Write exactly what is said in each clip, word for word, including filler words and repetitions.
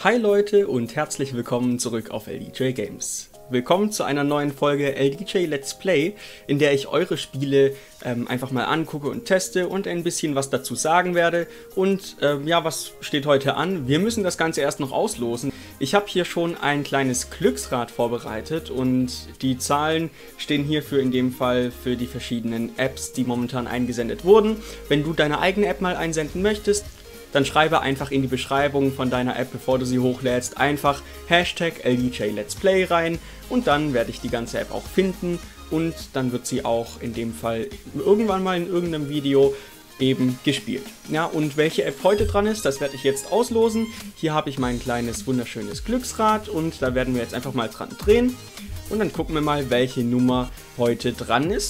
Hi Leute und herzlich willkommen zurück auf L D J Games. Willkommen zu einer neuen Folge L D J Let's Play, in der ich eure Spiele ähm, einfach mal angucke und teste und ein bisschen was dazu sagen werde. Und ähm, ja, was steht heute an? Wir müssen das Ganze erst noch auslosen. Ich habe hier schon ein kleines Glücksrad vorbereitet und die Zahlen stehen hierfür in dem Fall für die verschiedenen Apps, die momentan eingesendet wurden. Wenn du deine eigene App mal einsenden möchtest, dann schreibe einfach in die Beschreibung von deiner App, bevor du sie hochlädst, einfach Hashtag L D J Let's Play rein und dann werde ich die ganze App auch finden und dann wird sie auch in dem Fall irgendwann mal in irgendeinem Video eben gespielt. Ja, und welche App heute dran ist, das werde ich jetzt auslosen. Hier habe ich mein kleines wunderschönes Glücksrad und da werden wir jetzt einfach mal dran drehen und dann gucken wir mal, welche Nummer heute dran ist.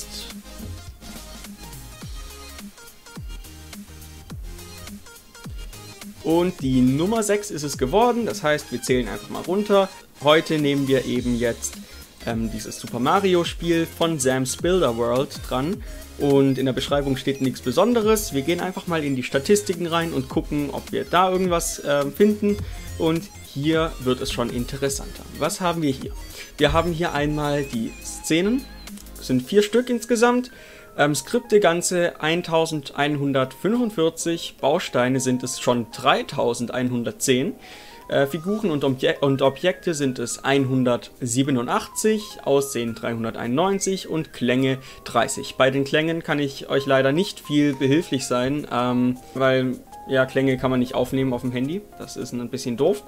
Und die Nummer sechs ist es geworden, das heißt, wir zählen einfach mal runter. Heute nehmen wir eben jetzt ähm, dieses Super Mario Spiel von Sam's Builder World dran. Und in der Beschreibung steht nichts Besonderes. Wir gehen einfach mal in die Statistiken rein und gucken, ob wir da irgendwas äh, finden. Und hier wird es schon interessanter. Was haben wir hier? Wir haben hier einmal die Szenen. Das sind vier Stück insgesamt. Ähm, Skripte ganze eintausendeinhundertfünfundvierzig, Bausteine sind es schon dreitausendeinhundertzehn, äh, Figuren und, Obje und Objekte sind es hundertsiebenundachtzig, Aussehen dreihunderteinundneunzig und Klänge dreißig. Bei den Klängen kann ich euch leider nicht viel behilflich sein, ähm, weil ja, Klänge kann man nicht aufnehmen auf dem Handy, das ist ein bisschen doof.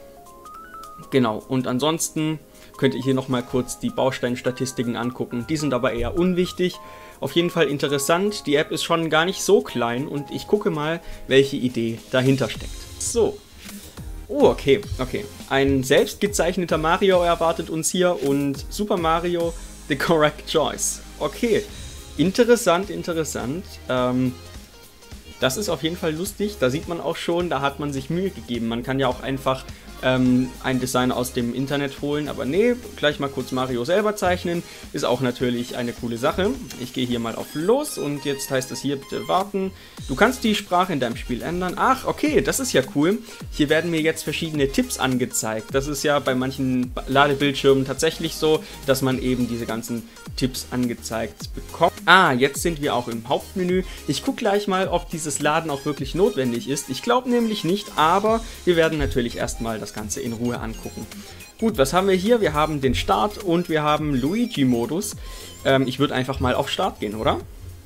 Genau, und ansonsten könnt ihr hier nochmal kurz die Bausteinstatistiken angucken. Die sind aber eher unwichtig. Auf jeden Fall interessant. Die App ist schon gar nicht so klein und ich gucke mal, welche Idee dahinter steckt. So. Oh, okay, okay. Ein selbst gezeichneter Mario erwartet uns hier und Super Mario The Correct Choice. Okay. Interessant, interessant. Ähm, das ist auf jeden Fall lustig. Da sieht man auch schon, da hat man sich Mühe gegeben. Man kann ja auch einfach Ähm, ein Design aus dem Internet holen, aber nee, gleich mal kurz Mario selber zeichnen, ist auch natürlich eine coole Sache. Ich gehe hier mal auf Los und jetzt heißt es hier bitte warten. Du kannst die Sprache in deinem Spiel ändern. Ach, okay, das ist ja cool. Hier werden mir jetzt verschiedene Tipps angezeigt. Das ist ja bei manchen Ladebildschirmen tatsächlich so, dass man eben diese ganzen Tipps angezeigt bekommt. Ah, jetzt sind wir auch im Hauptmenü. Ich gucke gleich mal, ob dieses Laden auch wirklich notwendig ist. Ich glaube nämlich nicht, aber wir werden natürlich erstmal das Ganze in Ruhe angucken. Gut, was haben wir hier? Wir haben den Start und wir haben Luigi-Modus. Ähm, ich würde einfach mal auf Start gehen, oder?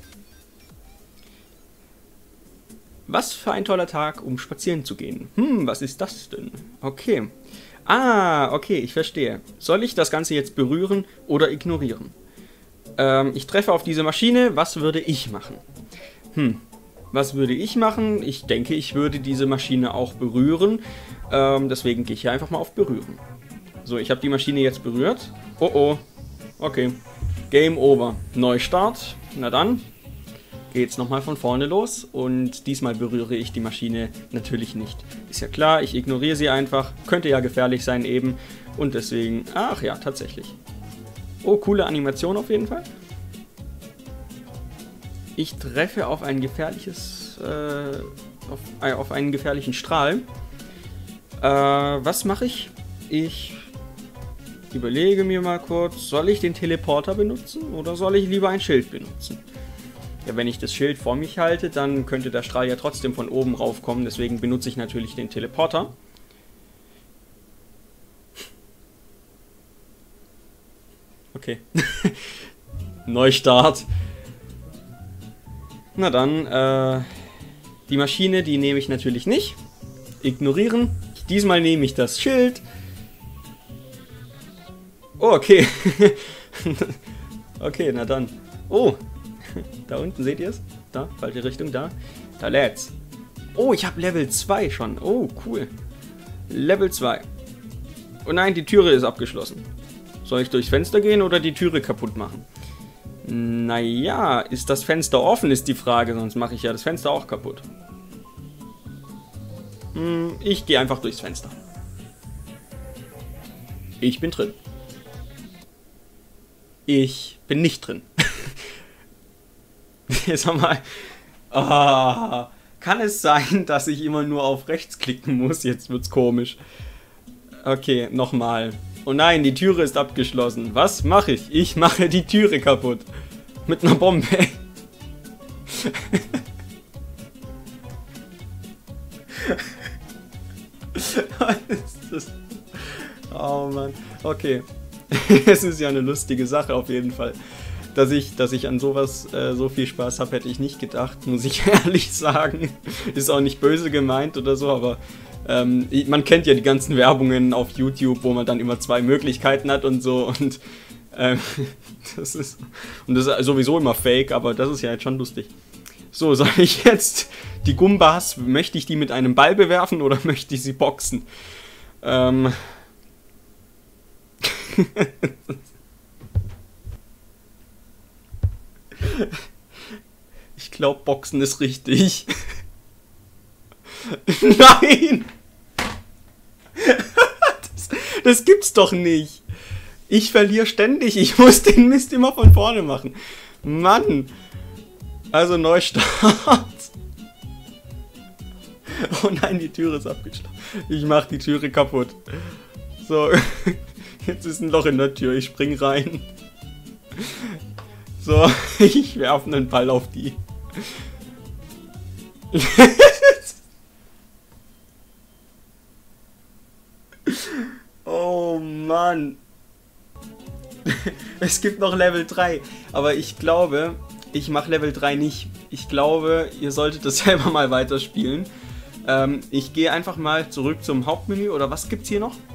Was für ein toller Tag, um spazieren zu gehen. Hm, was ist das denn? Okay. Ah, okay, ich verstehe. Soll ich das Ganze jetzt berühren oder ignorieren? Ähm, ich treffe auf diese Maschine. Was würde ich machen? Hm. Was würde ich machen? Ich denke, ich würde diese Maschine auch berühren. Ähm, deswegen gehe ich hier einfach mal auf Berühren. So, ich habe die Maschine jetzt berührt. Oh oh. Okay. Game over. Neustart. Na dann. Geht's nochmal von vorne los. Und diesmal berühre ich die Maschine natürlich nicht. Ist ja klar, ich ignoriere sie einfach. Könnte ja gefährlich sein eben. Und deswegen... Ach ja, tatsächlich. Oh, coole Animation auf jeden Fall. Ich treffe auf ein gefährliches, äh, auf, äh, auf einen gefährlichen Strahl. Äh, was mache ich? Ich überlege mir mal kurz, soll ich den Teleporter benutzen oder soll ich lieber ein Schild benutzen? Ja, wenn ich das Schild vor mich halte, dann könnte der Strahl ja trotzdem von oben raufkommen, deswegen benutze ich natürlich den Teleporter. Okay. Neustart. Na dann, äh, die Maschine, die nehme ich natürlich nicht. Ignorieren. Diesmal nehme ich das Schild. Oh, okay. Okay, na dann. Oh, da unten seht ihr es? Da, falsche Richtung, da. Da lädt's. Oh, ich habe Level zwei schon. Oh, cool. Level zwei. Oh nein, die Türe ist abgeschlossen. Soll ich durchs Fenster gehen oder die Türe kaputt machen? Naja, ist das Fenster offen, ist die Frage, sonst mache ich ja das Fenster auch kaputt. Hm, ich gehe einfach durchs Fenster. Ich bin drin. Ich bin nicht drin. Sag mal. Oh, kann es sein, dass ich immer nur auf rechts klicken muss? Jetzt wird's komisch. Okay, nochmal. Oh nein, die Türe ist abgeschlossen. Was mache ich? Ich mache die Türe kaputt. Mit einer Bombe. Was ist das? Oh Mann. Okay. Es ist ja eine lustige Sache auf jeden Fall. Dass ich, dass ich an sowas äh, so viel Spaß habe, hätte ich nicht gedacht, muss ich ehrlich sagen. Ist auch nicht böse gemeint oder so, aber ähm, man kennt ja die ganzen Werbungen auf YouTube, wo man dann immer zwei Möglichkeiten hat und so. Und ähm, das ist, und das ist sowieso immer fake, aber das ist ja jetzt schon lustig. So, soll ich jetzt die Gumbas, möchte ich die mit einem Ball bewerfen oder möchte ich sie boxen? Ähm... Ich glaube, Boxen ist richtig. Nein! Das, das gibt's doch nicht. Ich verliere ständig. Ich muss den Mist immer von vorne machen. Mann. Also Neustart. Oh nein, die Türe ist abgeschlossen. Ich mache die Türe kaputt. So. Jetzt ist ein Loch in der Tür. Ich spring rein. So, ich werfe einen Ball auf die. Oh Mann. Es gibt noch Level drei. Aber ich glaube, ich mache Level drei nicht. Ich glaube, ihr solltet das selber mal weiterspielen. Ähm, ich gehe einfach mal zurück zum Hauptmenü. Oder was gibt's hier noch?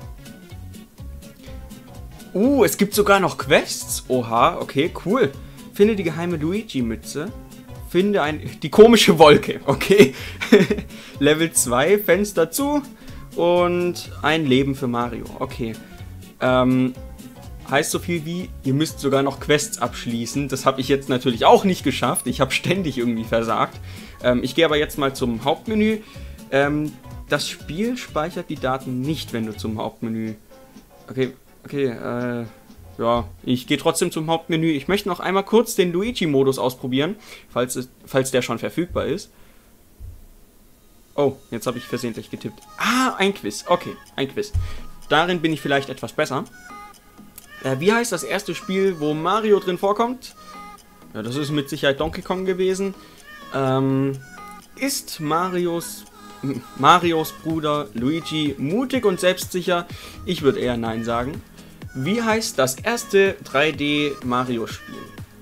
Uh, es gibt sogar noch Quests. Oha, okay, cool. Finde die geheime Luigi-Mütze. Finde ein... Die komische Wolke, okay. Level zwei, Fenster zu. Und ein Leben für Mario, okay. Ähm, heißt so viel wie, ihr müsst sogar noch Quests abschließen. Das habe ich jetzt natürlich auch nicht geschafft. Ich habe ständig irgendwie versagt. Ähm, ich gehe aber jetzt mal zum Hauptmenü. Ähm, das Spiel speichert die Daten nicht, wenn du zum Hauptmenü... Okay, okay, äh... Ja, ich gehe trotzdem zum Hauptmenü. Ich möchte noch einmal kurz den Luigi-Modus ausprobieren, falls, es, falls der schon verfügbar ist. Oh, jetzt habe ich versehentlich getippt. Ah, ein Quiz. Okay, ein Quiz. Darin bin ich vielleicht etwas besser. Äh, wie heißt das erste Spiel, wo Mario drin vorkommt? Ja, das ist mit Sicherheit Donkey Kong gewesen. Ähm, ist Marios, Marios Bruder Luigi mutig und selbstsicher? Ich würde eher Nein sagen. Wie heißt das erste drei D Mario-Spiel?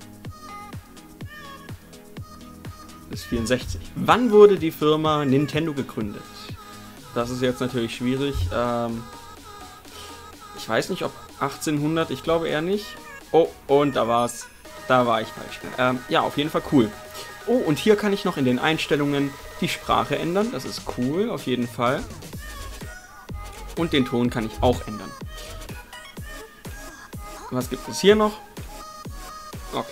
Das ist vierundsechzig. Wann wurde die Firma Nintendo gegründet? Das ist jetzt natürlich schwierig. Ähm, ich weiß nicht, ob achtzehnhundert, ich glaube eher nicht. Oh, und da war's. Da war ich falsch. Ähm, ja, auf jeden Fall cool. Oh, und hier kann ich noch in den Einstellungen die Sprache ändern. Das ist cool, auf jeden Fall. Und den Ton kann ich auch ändern. Was gibt es hier noch? Okay.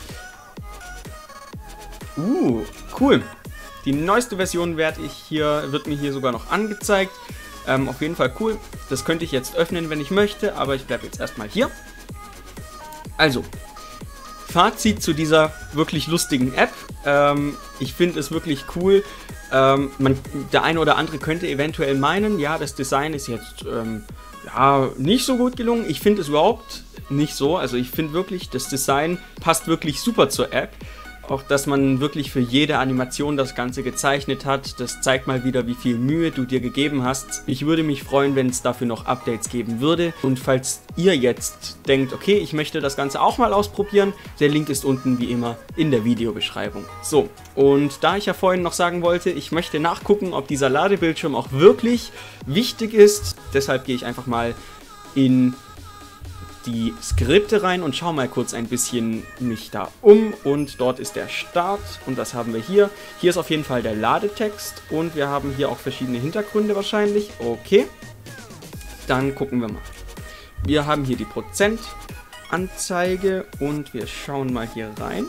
Uh, cool. Die neueste Version werde ich hier, wird mir hier sogar noch angezeigt. Ähm, auf jeden Fall cool. Das könnte ich jetzt öffnen, wenn ich möchte, aber ich bleibe jetzt erstmal hier. Also, Fazit zu dieser wirklich lustigen App. Ähm, ich finde es wirklich cool. Ähm, man, der eine oder andere könnte eventuell meinen, ja, das Design ist jetzt ähm, ja, nicht so gut gelungen. Ich finde es überhaupt nicht so. Also ich finde wirklich, das Design passt wirklich super zur App. Auch, dass man wirklich für jede Animation das Ganze gezeichnet hat, das zeigt mal wieder, wie viel Mühe du dir gegeben hast. Ich würde mich freuen, wenn es dafür noch Updates geben würde. Und falls ihr jetzt denkt, okay, ich möchte das Ganze auch mal ausprobieren, der Link ist unten wie immer in der Videobeschreibung. So, und da ich ja vorhin noch sagen wollte, ich möchte nachgucken, ob dieser Ladebildschirm auch wirklich wichtig ist. Deshalb gehe ich einfach mal in die Skripte rein und schau mal kurz ein bisschen mich da um, und dort ist der Start und das haben wir hier. Hier ist auf jeden Fall der Ladetext und wir haben hier auch verschiedene Hintergründe wahrscheinlich. Okay, dann gucken wir mal. Wir haben hier die Prozentanzeige und wir schauen mal hier rein.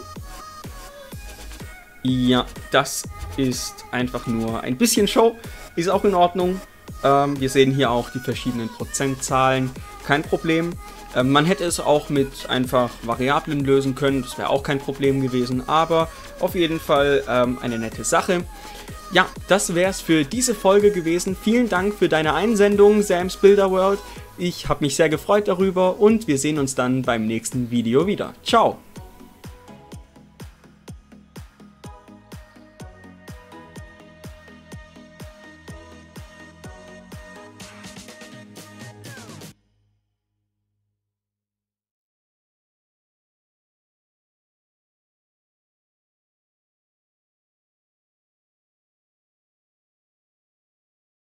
Ja, das ist einfach nur ein bisschen Show, ist auch in Ordnung. Ähm, wir sehen hier auch die verschiedenen Prozentzahlen, kein Problem. Ähm, man hätte es auch mit einfach Variablen lösen können, das wäre auch kein Problem gewesen, aber auf jeden Fall ähm, eine nette Sache. ja, das wäre es für diese Folge gewesen. Vielen Dank für deine Einsendung, Sam's Builder World. Ich habe mich sehr gefreut darüber und wir sehen uns dann beim nächsten Video wieder. Ciao!